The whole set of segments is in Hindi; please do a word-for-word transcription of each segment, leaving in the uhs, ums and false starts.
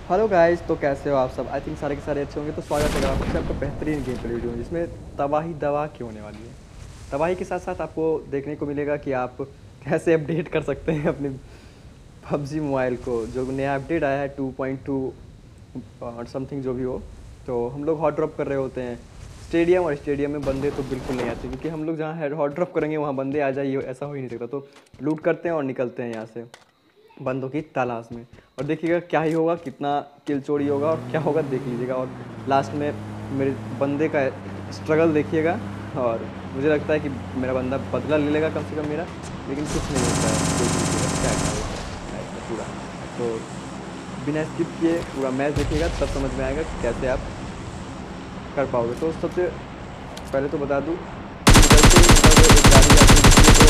हेलो गाइस, तो कैसे हो आप सब। आई थिंक सारे के सारे अच्छे होंगे। तो स्वागत है आप सबसे आपका बेहतरीन गेम प्ले वीडियो में, जिसमें तबाही दवा की होने वाली है। तबाही के साथ साथ आपको देखने को मिलेगा कि आप कैसे अपडेट कर सकते हैं अपने पबजी मोबाइल को। जो नया अपडेट आया है टू पॉइंट टू और समथिंग जो भी हो, तो हम लोग हॉट ड्रॉप कर रहे होते हैं स्टेडियम, और स्टेडियम में बंदे तो बिल्कुल नहीं आते, क्योंकि हम लोग जहाँ हॉट ड्रॉप करेंगे वहाँ बंदे आ जाइए ऐसा हो ही नहीं सकता। तो लूट करते हैं और निकलते हैं यहाँ से बंदों की तलाश में। और देखिएगा क्या ही होगा, कितना किल चोरी होगा और क्या होगा देख लीजिएगा। और लास्ट में मेरे बंदे का स्ट्रगल देखिएगा, और मुझे लगता है कि मेरा बंदा बदला ले लेगा कम से कम मेरा, लेकिन कुछ नहीं होता है। देख लीजिएगा क्या क्या होता है इसमें पूरा। तो बिना स्किप किए पूरा मैच देखिएगा, तब समझ में आएगा कि कैसे आप कर पाओगे। तो सबसे पहले तो बता दूँ, निकलते ही मतलब एक गाड़ी आती है,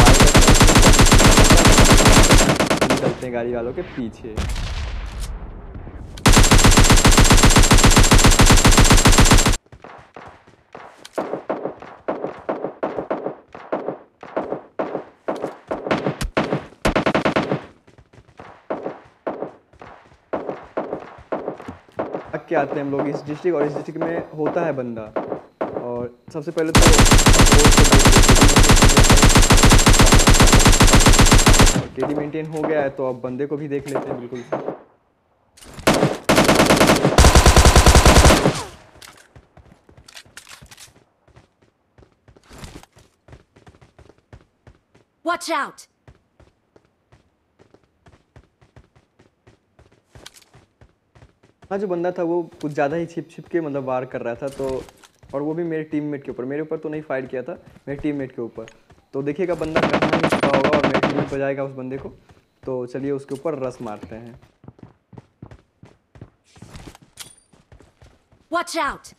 तो निकलते हैं गाड़ी वालों के पीछे। भाग के आते हैं हम लोग इस डिस्ट्रिक्ट, और इस डिस्ट्रिक्ट में होता है बंदा। और सबसे पहले तो केडी मेंटेन हो गया है, तो अब बंदे को भी देख लेते हैं बिल्कुल से। Watch out! हाँ, जो बंदा था वो कुछ ज़्यादा ही छिप छिप के मतलब वार कर रहा था, तो और वो भी मेरे टीममेट के ऊपर। मेरे ऊपर तो नहीं फायर किया था, मेरे टीममेट के ऊपर। तो देखिएगा बंदा कहाँ ही छुपा होगा, और मेरे टीममेट बजाएगा उस बंदे को। तो चलिए उसके ऊपर रस मारते हैं। Watch out!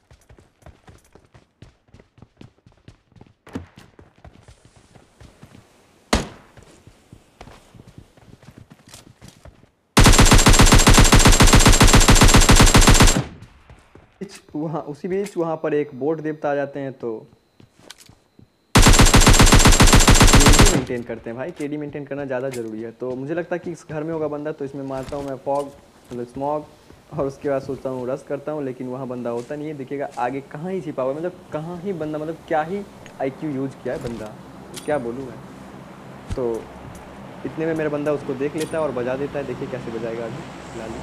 बीच वहाँ उसी बीच वहाँ पर एक बोट देवता आ जाते हैं, तो केडी मेंटेन करते हैं भाई। केडी मेंटेन करना ज़्यादा ज़रूरी है। तो मुझे लगता है कि इस घर में होगा बंदा, तो इसमें मारता हूँ मैं फॉग मतलब स्मॉग, और उसके बाद सोचता हूँ रस करता हूँ, लेकिन वहाँ बंदा होता नहीं है। देखिएगा आगे कहाँ ही छिपा हुआ है, मतलब कहाँ ही बंदा, मतलब क्या ही आई क्यू यूज किया है बंदा, तो क्या बोलूँ मैं। तो इतने में मेरा बंदा उसको देख लेता है और बजा देता है। देखिए कैसे बजाएगा अभी फिलहाल।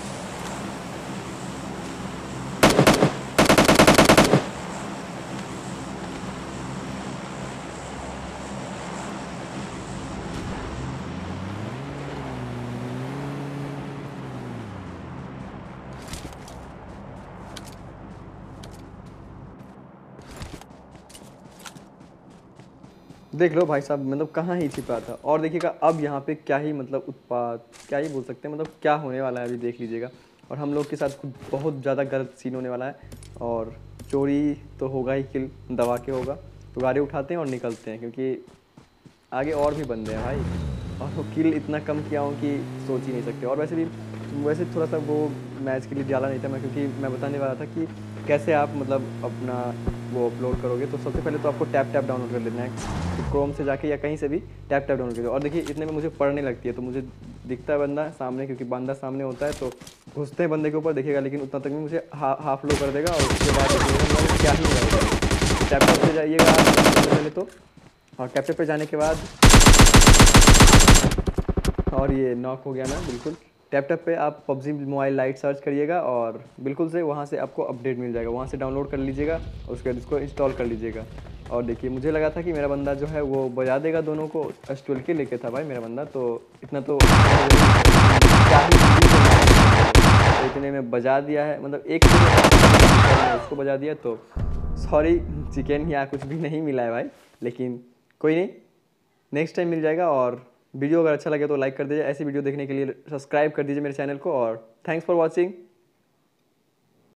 देख लो भाई साहब, मतलब कहाँ ही छिपा था। और देखिएगा अब यहाँ पे क्या ही मतलब उत्पात, क्या ही बोल सकते हैं, मतलब क्या होने वाला है अभी देख लीजिएगा। और हम लोग के साथ कुछ बहुत ज़्यादा गलत सीन होने वाला है, और चोरी तो होगा ही, किल दबा के होगा। तो गाड़ी उठाते हैं और निकलते हैं, क्योंकि आगे और भी बंदे हैं भाई, और वो किल इतना कम किया हूँ कि सोच ही नहीं सकते। और वैसे भी वैसे थोड़ा सा वो मैच के लिए डाला नहीं था मैं, क्योंकि मैं बताने वाला था कि कैसे आप मतलब अपना वो अपलोड करोगे। तो सबसे पहले तो आपको टैप टैप डाउनलोड कर लेना है, तो क्रोम से जाके या कहीं से भी टैप टैप डाउनलोड कर दो। और देखिए इतने में मुझे पढ़ने लगती है, तो मुझे दिखता है बंदा सामने, क्योंकि बंदा सामने होता है, तो घुसते हैं बंदे के ऊपर देखिएगा, लेकिन उतना तक में मुझे हा, हाफ लो कर देगा। और उसके बाद क्या ही रहेगा, टैप टैप पे जाइएगा सबसे पहले तो। और टैप टैप पे जाने के बाद, और ये नॉक हो गया ना बिल्कुल। टैप टैप पे आप पबजी मोबाइल लाइट सर्च करिएगा, और बिल्कुल से वहाँ से आपको अपडेट मिल जाएगा, वहाँ से डाउनलोड कर लीजिएगा और उसके बाद इसको इंस्टॉल कर लीजिएगा। और देखिए मुझे लगा था कि मेरा बंदा जो है वो बजा देगा दोनों को। एस ट्वेल्व के लेके था भाई मेरा बंदा, तो इतना तो क्या ही तो इतने में बजा दिया है, मतलब एक उसको बजा दिया। तो सॉरी, चिकन या कुछ भी नहीं मिला है भाई, लेकिन कोई नहीं, नेक्स्ट टाइम मिल जाएगा। और वीडियो अगर अच्छा लगे तो लाइक कर दीजिए। ऐसी वीडियो देखने के लिए सब्सक्राइब कर दीजिए मेरे चैनल को। और थैंक्स फॉर वॉचिंग।